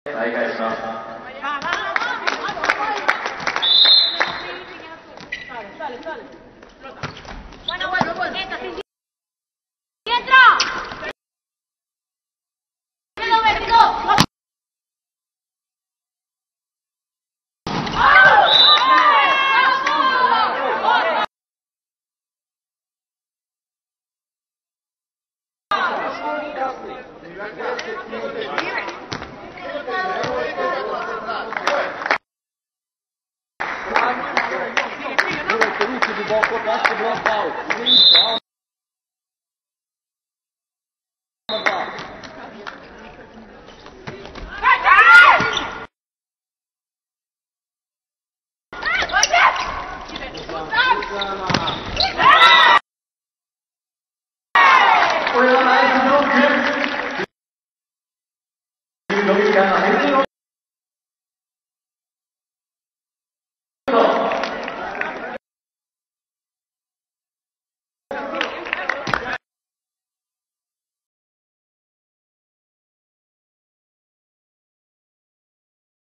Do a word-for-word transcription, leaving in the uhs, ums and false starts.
再開します。 Bueno, bueno, bueno. ¡Dentro! ¡Vértigo, vértigo! Uvek ruku duboko, tako bila faul.